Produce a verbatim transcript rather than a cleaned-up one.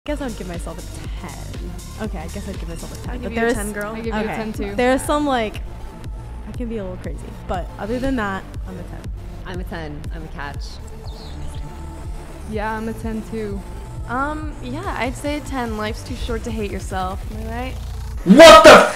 I guess I'd give myself a ten. Okay, I guess I'd give myself a ten. I'll give but you a ten, girl. I give you okay. a ten too. There's some like, I can be a little crazy, but other than that, I'm a ten. I'm a ten. I'm a catch. Yeah, I'm a ten too. Um, yeah, I'd say a ten. Life's too short to hate yourself. Am I right? What the